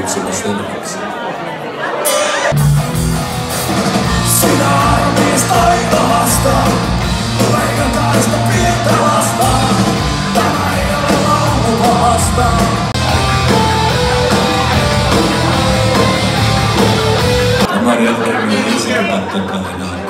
sulle selväksi. Sinä armiista taivasta, leikataan sitä pientä lasta. Tämä ei ole laulu pahasta. Tämä on ensi kertaa